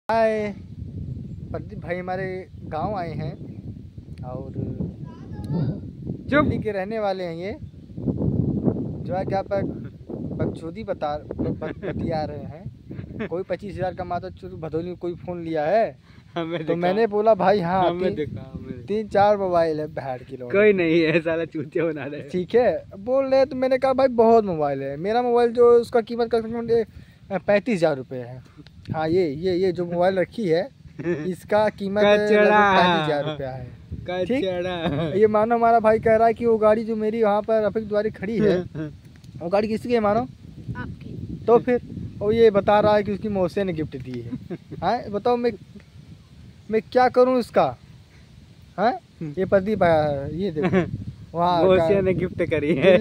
हाय, प्रदीप भाई हमारे गांव आए हैं और दिल्ली के रहने वाले हैं। ये जो है क्या बकचोदी बतिया रहे हैं। कोई 25,000 कमाता भदोली में कोई फ़ोन लिया है तो मैंने बोला भाई हाँ 3-4 मोबाइल है भेड़ की लोग। कोई नहीं है साला चूतिया बना रहे। ठीक है बोल रहे तो मैंने कहा भाई बहुत मोबाइल है। मेरा मोबाइल जो उसका कीमत कम से कम 35,000 रुपये है। हाँ ये जो मोबाइल रखी है इसका कीमत 35,000 रुपया है। ठीक, ये मानो हमारा भाई कह रहा है कि वो गाड़ी जो मेरी वहाँ पर रफीक द्वारी खड़ी है वो गाड़ी किसकी है मानो आपकी। तो फिर वो ये बता रहा है कि उसकी मौसी ने गिफ्ट दी है। हाँ बताओ मैं क्या करूँ इसका। हाँ ये प्रदीप आया है, ये देखो वहाँ मौसी ने गिफ्ट करी है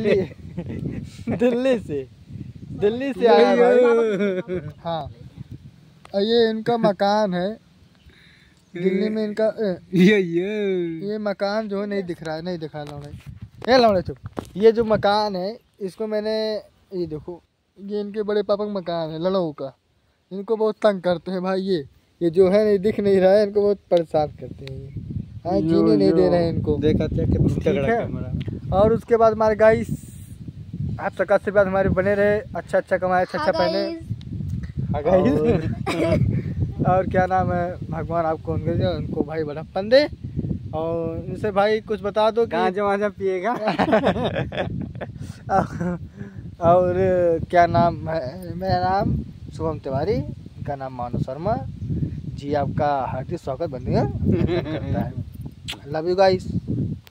दिल्ली से आया है भाई। हाँ ये इनका मकान है दिल्ली में। इनका ये मकान जो है नहीं दिख रहा है लौड़े चुप। ये जो मकान है इसको मैंने ये देखो ये इनके बड़े पापा का मकान है लड़ों का। इनको बहुत तंग करते हैं भाई। ये जो है नहीं दिख नहीं रहा है, इनको बहुत परेशान करते हैं। ये हाँ जीने नहीं दे रहे हैं इनको। देखा क्या। और उसके बाद हमारे गाइस आप तक से बाद हमारे बने रहे, अच्छा कमाए, अच्छा पहने। और क्या नाम है भगवान आपको उनको भाई बड़प्पन दे। और इनसे भाई कुछ बता दो कि गांजा पिएगा। और क्या नाम है, मेरा नाम शुभम तिवारी, इनका नाम मानव शर्मा जी। आपका हार्दिक स्वागत बंधुगण करता है। Love you guys.